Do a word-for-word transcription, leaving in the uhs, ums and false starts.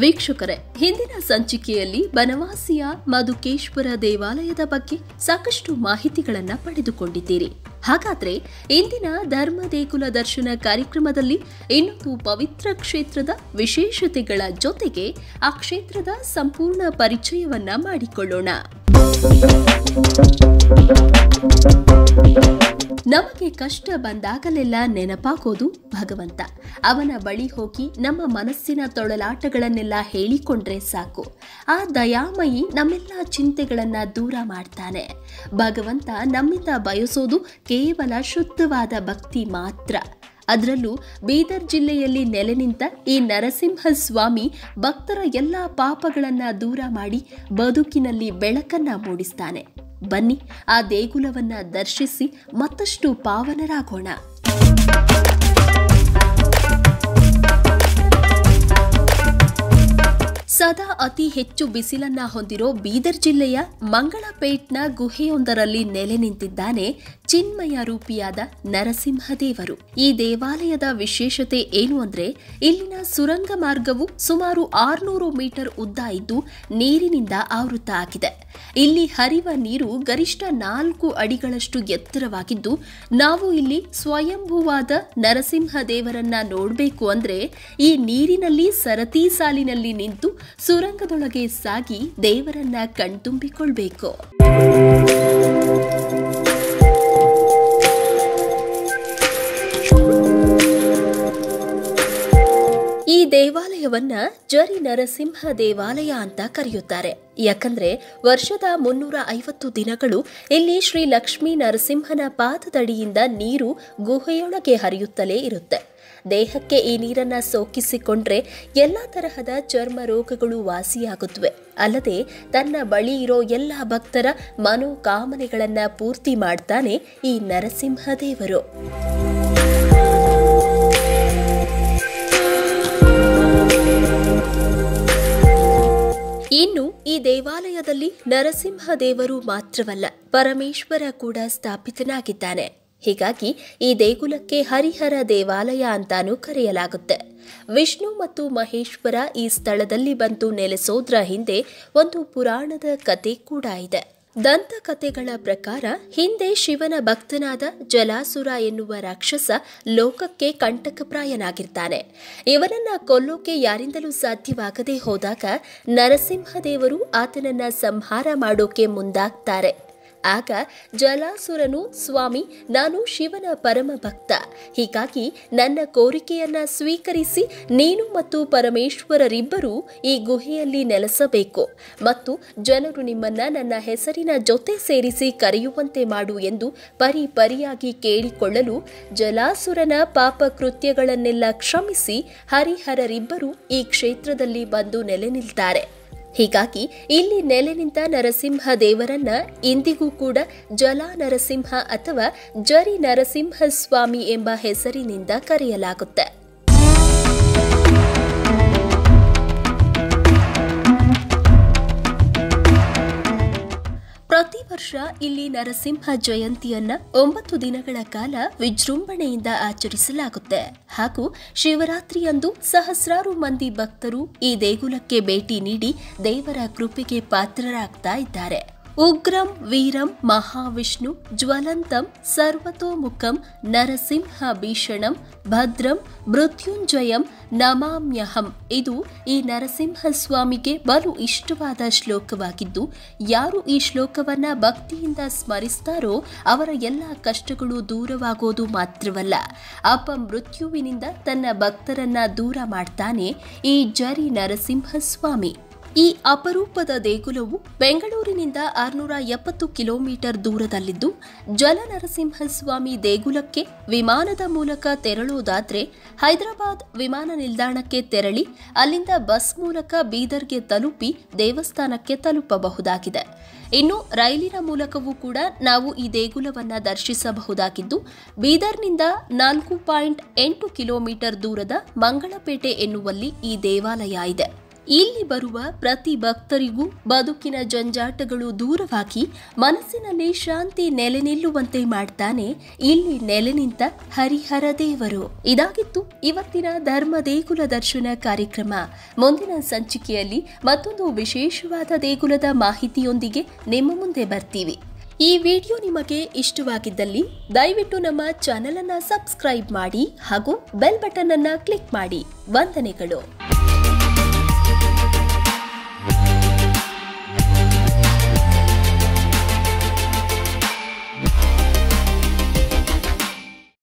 ವೀಕ್ಷಕರೇ, ಹಿಂದಿನ ಸಂಚಿಕೆಯಲ್ಲಿ ಬನವಾಸಿಯ ಮಧುಕೇಶ್ವರ ದೇವಾಲಯದ ಬಗ್ಗೆ ಸಾಕಷ್ಟು ಮಾಹಿತಿಗಳನ್ನು ಪಡೆದುಕೊಂಡಿದ್ದೀರಿ. ಹಾಗಾದ್ರೆ ಇಂದಿನ ಧರ್ಮ ದೇಗುಲ ದರ್ಶನ ಕಾರ್ಯಕ್ರಮದಲ್ಲಿ ಇನ್ನೊಂದು ಪವಿತ್ರ ಕ್ಷೇತ್ರದ ವಿಶೇಷತೆಗಳ ಜೊತೆಗೆ ಆ ಕ್ಷೇತ್ರದ ಸಂಪೂರ್ಣ ಪರಿಚಯವನ್ನ ಮಾಡಿಕೊಳ್ಳೋಣ. ನಮಗೆ ಕಷ್ಟ ಬಂದಾಗಲೆಲ್ಲ ನೆನಪಾಗೋದು ಭಗವಂತ. ಅವನ ಬಳಿ ಹೋಗಿ ನಮ್ಮ ಮನಸ್ಸಿನ ತೊಳಲಾಟಗಳನ್ನೆಲ್ಲ ಹೇಳಿಕೊಂಡ್ರೆ ಸಾಕು, ಆ ದಯಾಮಯಿ ನಮ್ಮೆಲ್ಲ ಚಿಂತೆಗಳನ್ನ ದೂರ ಮಾಡ್ತಾನೆ. ಭಗವಂತ ನಮ್ಮಿಂದ ಬಯಸೋದು ಕೇವಲ ಶುದ್ಧವಾದ ಭಕ್ತಿ ಮಾತ್ರ. ಅದರಲ್ಲೂ ಬೀದರ್ ಜಿಲ್ಲೆಯಲ್ಲಿ ನೆಲೆ ನಿಂತ ಈ ನರಸಿಂಹ ಸ್ವಾಮಿ ಭಕ್ತರ ಎಲ್ಲ ಪಾಪಗಳನ್ನ ದೂರ ಮಾಡಿ ಬದುಕಿನಲ್ಲಿ ಬೆಳಕನ್ನ ಮೂಡಿಸ್ತಾನೆ. ಬನ್ನಿ, ಆ ದೇಗುಲವನ್ನ ದರ್ಶಿಸಿ ಮತ್ತಷ್ಟು ಪಾವನರಾಗೋಣ. ಸದಾ ಅತಿ ಹೆಚ್ಚು ಬಿಸಿಲನ್ನ ಹೊಂದಿರೋ ಬೀದರ್ ಜಿಲ್ಲೆಯ ಮಂಗಳಪೇಟ್ನ ಗುಹೆಯೊಂದರಲ್ಲಿ ನೆಲೆ ನಿಂತಿದ್ದಾನೆ ಚಿನ್ಮಯ ರೂಪಿಯಾದ ನರಸಿಂಹದೇವರು. ಈ ದೇವಾಲಯದ ವಿಶೇಷತೆ ಏನು ಅಂದ್ರೆ, ಇಲ್ಲಿನ ಸುರಂಗ ಮಾರ್ಗವು ಸುಮಾರು ಆರುನೂರು ಮೀಟರ್ ಉದ್ದ ಇದ್ದು ನೀರಿನಿಂದ ಆವೃತ ಆಗಿದೆ. ಇಲ್ಲಿ ಹರಿವ ನೀರು ಗರಿಷ್ಠ ನಾಲ್ಕು ಅಡಿಗಳಷ್ಟು ಎತ್ತರವಾಗಿದ್ದು, ನಾವು ಇಲ್ಲಿ ಸ್ವಯಂಭೂವಾದ ನರಸಿಂಹ ದೇವರನ್ನ ನೋಡಬೇಕು ಅಂದ್ರೆ ಈ ನೀರಿನಲ್ಲಿ ಸರತಿ ಸಾಲಿನಲ್ಲಿ ನಿಂತು ಸುರಂಗದೊಳಗೆ ಸಾಗಿ ದೇವರನ್ನ ಕಣ್ತುಂಬಿಕೊಳ್ಬೇಕು. ಈ ದೇವಾಲಯವನ್ನ ಜರಿ ನರಸಿಂಹ ದೇವಾಲಯ ಅಂತ ಕರೆಯುತ್ತಾರೆ. ಯಾಕಂದ್ರೆ ವರ್ಷದ ಮುನ್ನೂರ ಐವತ್ತು ದಿನಗಳು ಇಲ್ಲಿ ಶ್ರೀ ಲಕ್ಷ್ಮೀ ನರಸಿಂಹನ ಪಾದದಡಿಯಿಂದ ನೀರು ಗುಹೆಯೊಳಗೆ ಹರಿಯುತ್ತಲೇ ಇರುತ್ತೆ. ದೇಹಕ್ಕೆ ಈ ನೀರನ್ನ ಸೋಕಿಸಿಕೊಂಡ್ರೆ ಎಲ್ಲ ತರಹದ ಚರ್ಮ ರೋಗಗಳು ವಾಸಿಯಾಗುತ್ತವೆ. ಅಲ್ಲದೆ ತನ್ನ ಬಳಿ ಇರೋ ಎಲ್ಲ ಭಕ್ತರ ಮನೋಕಾಮನೆಗಳನ್ನ ಪೂರ್ತಿ ಮಾಡ್ತಾನೆ ಈ ನರಸಿಂಹ ದೇವರು. ಇನ್ನು ಈ ದೇವಾಲಯದಲ್ಲಿ ನರಸಿಂಹ ದೇವರು ಮಾತ್ರವಲ್ಲ, ಪರಮೇಶ್ವರ ಕೂಡ ಸ್ಥಾಪಿತನಾಗಿದ್ದಾನೆ. ಹೀಗಾಗಿ ಈ ದೇಗುಲಕ್ಕೆ ಹರಿಹರ ದೇವಾಲಯ ಅಂತಾನೂ ಕರೆಯಲಾಗುತ್ತೆ. ವಿಷ್ಣು ಮತ್ತು ಮಹೇಶ್ವರ ಈ ಸ್ಥಳದಲ್ಲಿ ಬಂದು ನೆಲೆಸೋದ್ರ ಹಿಂದೆ ಒಂದು ಪುರಾಣದ ಕತೆ ಕೂಡ ಇದೆ. ದಂತಕಥೆಗಳ ಪ್ರಕಾರ ಹಿಂದೆ ಶಿವನ ಭಕ್ತನಾದ ಜಲಾಸುರ ಎನ್ನುವ ರಾಕ್ಷಸ ಲೋಕಕ್ಕೆ ಕಂಟಕಪ್ರಾಯನಾಗಿರ್ತಾನೆ. ಇವನನ್ನ ಕೊಲ್ಲೋಕೆ ಯಾರಿಂದಲೂ ಸಾಧ್ಯವಾಗದೆ ಹೋದಾಗ ನರಸಿಂಹದೇವರು ಆತನನ್ನ ಸಂಹಾರ ಮಾಡೋಕೆ ಮುಂದಾಗ್ತಾರೆ. ಆಗ ಜಲಾಸುರನು, ಸ್ವಾಮಿ, ನಾನು ಶಿವನ ಪರಮ ಭಕ್ತ, ಹೀಗಾಗಿ ನನ್ನ ಕೋರಿಕೆಯನ್ನ ಸ್ವೀಕರಿಸಿ ನೀನು ಮತ್ತು ಪರಮೇಶ್ವರರಿಬ್ಬರೂ ಈ ಗುಹೆಯಲ್ಲಿ ನೆಲೆಸಬೇಕು ಮತ್ತು ಜನರು ನಿಮ್ಮನ್ನ ನನ್ನ ಹೆಸರಿನ ಜೊತೆ ಸೇರಿಸಿ ಕರೆಯುವಂತೆ ಮಾಡು ಎಂದು ಪರಿ ಪರಿಯಾಗಿ ಕೇಳಿಕೊಳ್ಳಲು ಜಲಾಸುರನ ಪಾಪ ಕೃತ್ಯಗಳನ್ನೆಲ್ಲ ಕ್ಷಮಿಸಿ ಹರಿಹರರಿಬ್ಬರು ಈ ಕ್ಷೇತ್ರದಲ್ಲಿ ಬಂದು ನೆಲೆ ನಿಲ್ತಾರೆ. ಹೀಗಾಗಿ ಇಲ್ಲಿ ನೆಲೆ ನಿಂತ ನರಸಿಂಹ ದೇವರನ್ನ ಇಂದಿಗೂ ಕೂಡ ಜಲ ನರಸಿಂಹ ಅಥವಾ ಜರಿ ನರಸಿಂಹ ಸ್ವಾಮಿ ಎಂಬ ಹೆಸರಿನಿಂದ ಕರೆಯಲಾಗುತ್ತೆ. ಪ್ರತಿ ವರ್ಷ ಇಲ್ಲಿ ನರಸಿಂಹ ಜಯಂತಿಯನ್ನ ಒಂಬತ್ತು ದಿನಗಳ ಕಾಲ ವಿಜೃಂಭಣೆಯಿಂದ ಆಚರಿಸಲಾಗುತ್ತೆ. ಹಾಗೂ ಶಿವರಾತ್ರಿಯಂದು ಸಹಸ್ರಾರು ಮಂದಿ ಭಕ್ತರು ಈ ದೇಗುಲಕ್ಕೆ ಭೇಟಿ ನೀಡಿ ದೇವರ ಕೃಪೆಗೆ ಪಾತ್ರರಾಗ್ತಾ ಇದ್ದಾರೆ. ಉಗ್ರಂ ವೀರಂ ಮಹಾವಿಷ್ಣು ಜ್ವಲಂತಂ ಸರ್ವತೋಮುಖಂ ನರಸಿಂಹ ಭೀಷಣಂ ಭದ್ರಂ ಮೃತ್ಯುಂಜಯಂ ನಮಾಮ್ಯಹಂ. ಇದು ಈ ನರಸಿಂಹ ಸ್ವಾಮಿಗೆ ಬಲು ಇಷ್ಟವಾದ ಶ್ಲೋಕವಾಗಿದ್ದು, ಯಾರು ಈ ಶ್ಲೋಕವನ್ನ ಭಕ್ತಿಯಿಂದ ಸ್ಮರಿಸ್ತಾರೋ ಅವರ ಎಲ್ಲ ಕಷ್ಟಗಳು ದೂರವಾಗೋದು ಮಾತ್ರವಲ್ಲ, ಅಪಮೃತ್ಯುವಿನಿಂದ ತನ್ನ ಭಕ್ತರನ್ನ ದೂರ ಮಾಡ್ತಾನೆ ಈ ಜರಿ ನರಸಿಂಹ ಸ್ವಾಮಿ. ಈ ಅಪರೂಪದ ದೇಗುಲವು ಬೆಂಗಳೂರಿನಿಂದ ಆರುನೂರ ಎಪ್ಪತ್ತು ಕಿಲೋಮೀಟರ್ ದೂರದಲ್ಲಿದ್ದು, ಜಲ ನರಸಿಂಹಸ್ವಾಮಿ ದೇಗುಲಕ್ಕೆ ವಿಮಾನದ ಮೂಲಕ ತೆರಳುವುದಾದ್ರೆ ಹೈದರಾಬಾದ್ ವಿಮಾನ ನಿಲ್ದಾಣಕ್ಕೆ ತೆರಳಿ ಅಲ್ಲಿಂದ ಬಸ್ ಮೂಲಕ ಬೀದರ್ಗೆ ತಲುಪಿ ದೇವಸ್ಥಾನಕ್ಕೆ ತಲುಪಬಹುದಾಗಿದೆ. ಇನ್ನು ರೈಲಿನ ಮೂಲಕವೂ ಕೂಡ ನಾವು ಈ ದೇಗುಲವನ್ನ ದರ್ಶಿಸಬಹುದಾಗಿದ್ದು, ಬೀದರ್ನಿಂದ ನಾಲ್ಕು ಪಾಯಿಂಟ್ ಎಂಟು ಕಿಲೋಮೀಟರ್ ದೂರದ ಮಂಗಳಪೇಟೆ ಎನ್ನುವಲ್ಲಿ ಈ ದೇವಾಲಯ ಇದೆ. ಇಲ್ಲಿ ಬರುವ ಪ್ರತಿ ಭಕ್ತರಿಗೂ ಬದುಕಿನ ಜಂಜಾಟಗಳು ದೂರವಾಗಿ ಮನಸ್ಸಿನಲ್ಲಿ ಶಾಂತಿ ನೆಲೆ ನಿಲ್ಲುವಂತೆ ಮಾಡ್ತಾನೆ ಇಲ್ಲಿ ನೆಲೆ ನಿಂತ ಹರಿಹರ ದೇವರು. ಇದಾಗಿತ್ತು ಇವತ್ತಿನ ಧರ್ಮ ದೇಗುಲ ದರ್ಶನ ಕಾರ್ಯಕ್ರಮ. ಮುಂದಿನ ಸಂಚಿಕೆಯಲ್ಲಿ ಮತ್ತೊಂದು ವಿಶೇಷವಾದ ದೇಗುಲದ ಮಾಹಿತಿಯೊಂದಿಗೆ ನಿಮ್ಮ ಮುಂದೆ ಬರ್ತೀವಿ. ಈ ವಿಡಿಯೋ ನಿಮಗೆ ಇಷ್ಟವಾಗಿದ್ದಲ್ಲಿ ದಯವಿಟ್ಟು ನಮ್ಮ ಚಾನೆಲ್ ಅನ್ನ ಸಬ್ಸ್ಕ್ರೈಬ್ ಮಾಡಿ ಹಾಗೂ ಬೆಲ್ ಬಟನ್ ಅನ್ನ ಕ್ಲಿಕ್ ಮಾಡಿ. ವಂದನೆಗಳು.